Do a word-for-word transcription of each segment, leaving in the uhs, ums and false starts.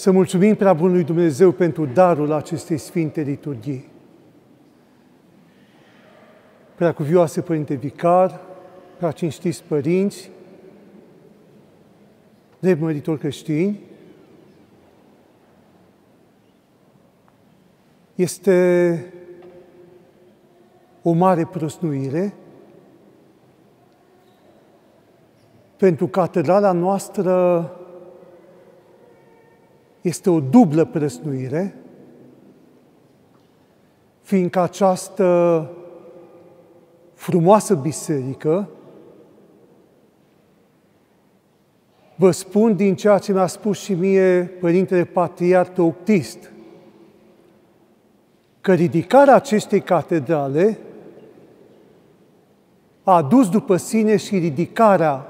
Să mulțumim prea bunului Dumnezeu pentru darul acestei Sfinte Liturghii. Preacuvioase Părinte Vicar, prea cinstiți părinți, drept măritori creștini, este o mare prăsnuire pentru catedrala noastră. Este o dublă prăsnuire, fiindcă această frumoasă biserică, vă spun din ceea ce mi-a spus și mie Părintele Patriarh Teoctist, că ridicarea acestei catedrale a adus după sine și ridicarea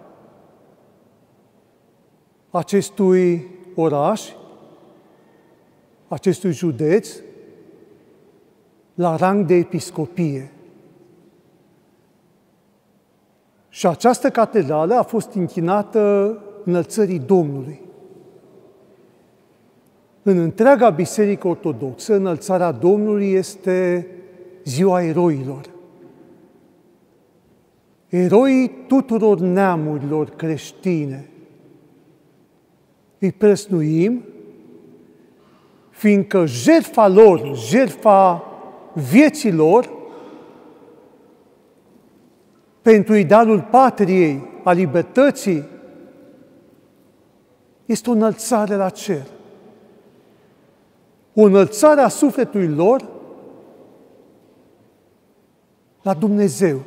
acestui oraș, acestui județ, la rang de episcopie. Și această catedrală a fost închinată înălțării Domnului. În întreaga Biserică Ortodoxă, înălțarea Domnului este ziua eroilor. Eroii tuturor neamurilor creștine. Îi prăsnuim, fiindcă jertfa lor, jertfa vieții lor, pentru idealul patriei, a libertății, este o înălțare la cer. O înălțare a sufletului lor la Dumnezeu.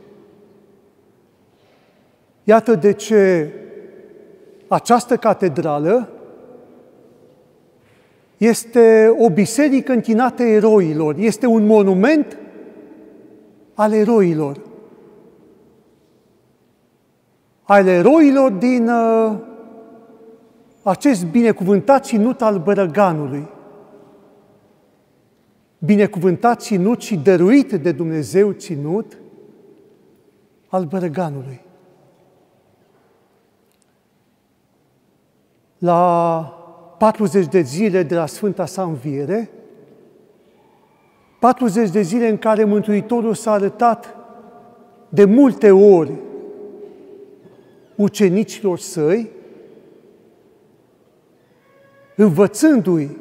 Iată de ce această catedrală este o biserică închinată eroilor, este un monument al eroilor. Al eroilor din uh, acest binecuvântat ținut al Bărăganului. Binecuvântat ținut și dăruit de Dumnezeu ținut al Bărăganului. La patruzeci de zile de la Sfânta sa înviere, patruzeci de zile în care Mântuitorul s-a arătat de multe ori ucenicilor săi, învățându-i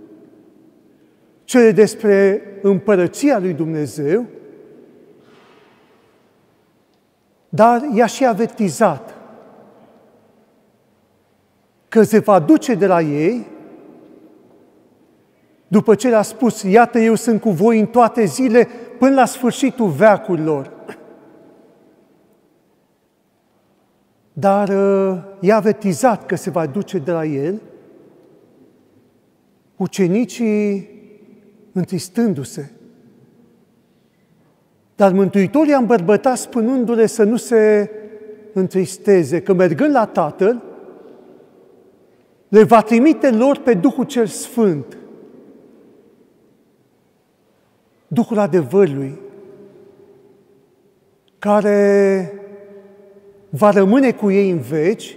cele despre împărăția lui Dumnezeu, dar i-a și avertizat că se va duce de la ei, după ce le-a spus, iată, eu sunt cu voi în toate zile, până la sfârșitul veacurilor. Dar uh, i-a avertizat că se va duce de la el, ucenicii întristându-se. Dar Mântuitorul i-a îmbărbătat spunându-le să nu se întristeze, că mergând la Tatăl, le va trimite lor pe Duhul cel Sfânt, Duhul adevărului, care va rămâne cu ei în veci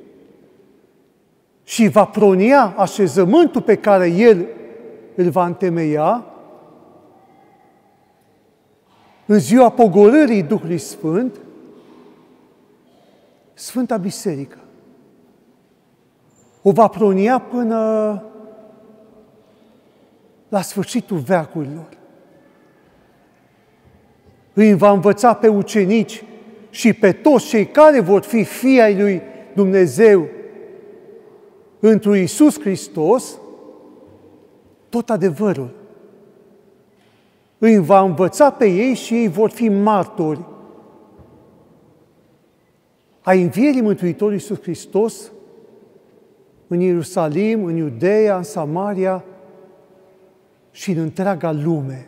și va pronia așezământul pe care El îl va întemeia în ziua pogorârii Duhului Sfânt, Sfânta Biserică. O va pronia până la sfârșitul veacurilor. Îi va învăța pe ucenici și pe toți cei care vor fi fii ai lui Dumnezeu întru Iisus Hristos, tot adevărul. Îi va învăța pe ei și ei vor fi martori a învierii Mântuitorului Iisus Hristos în Ierusalim, în Iudeea, în Samaria și în întreaga lume.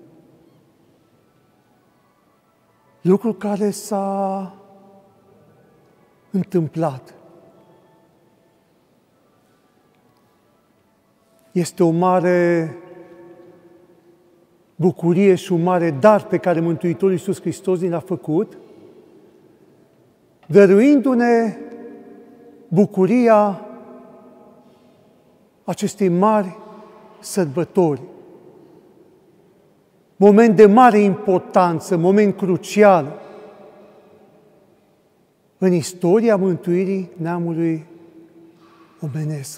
Lucru care s-a întâmplat. Este o mare bucurie și un mare dar pe care Mântuitorul Iisus Hristos ni l-a făcut, dăruindu-ne bucuria acestei mari sărbători. Moment de mare importanță, moment crucial în istoria mântuirii neamului omenesc.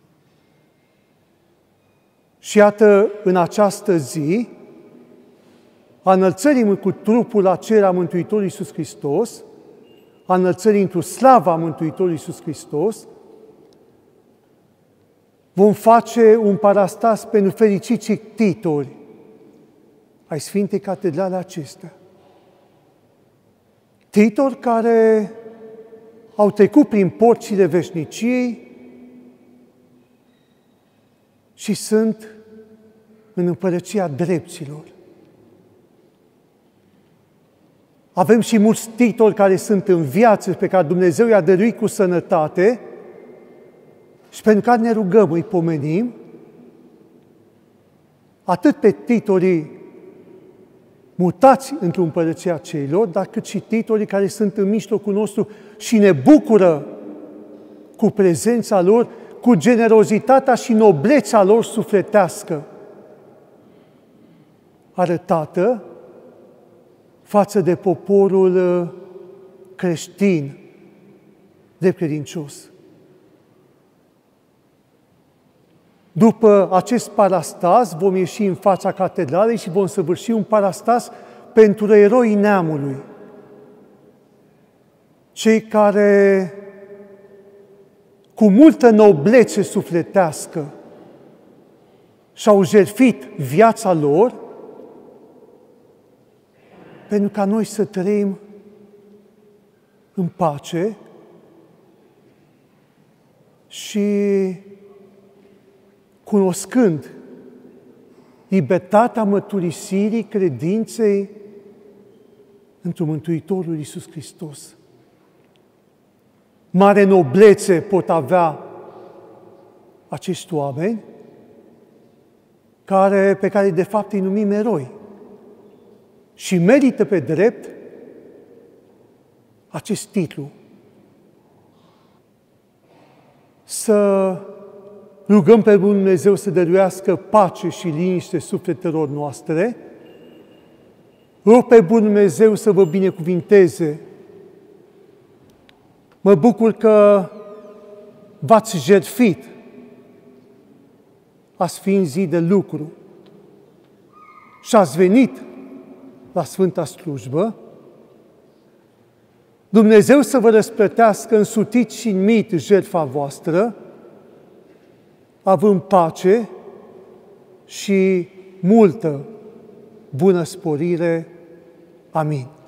Și iată, în această zi, a înălțării cu trupul acela a Mântuitorului Iisus Hristos, a înălțării într-o slava a Mântuitorului Iisus Hristos, vom face un parastas pentru fericiții titori ai Sfintei Catedrale acestea. Titori care au trecut prin porțile veșniciei și sunt în împărăția drepților. Avem și mulți titori care sunt în viață, pe care Dumnezeu i-a dăruit cu sănătate și pentru care ne rugăm, îi pomenim, atât pe titorii mutați într-o împărăția ceilor, dar cât și titorii care sunt în mijlocul nostru și ne bucură cu prezența lor, cu generozitatea și noblețea lor sufletească arătată față de poporul creștin, de credincios. După acest parastas vom ieși în fața catedralei și vom săvârși un parastas pentru eroii neamului. Cei care, cu multă noblețe sufletească, și-au jertfit viața lor pentru ca noi să trăim în pace și cunoscând libertatea mărturisirii credinței într-un Mântuitorul Iisus Hristos. Mare noblețe pot avea acești oameni care, pe care de fapt îi numim eroi și merită pe drept acest titlu. Să rugăm pe Dumnezeu să dăruiască pace și liniște sufletelor noastre. Rog pe Bunul Dumnezeu să vă binecuvinteze. Mă bucur că v-ați jertfit, ați fi în zi de lucru și ați venit la Sfânta Slujbă. Dumnezeu să vă răsplătească însutit și în mit jertfa voastră, având pace și multă bună sporire. Amin.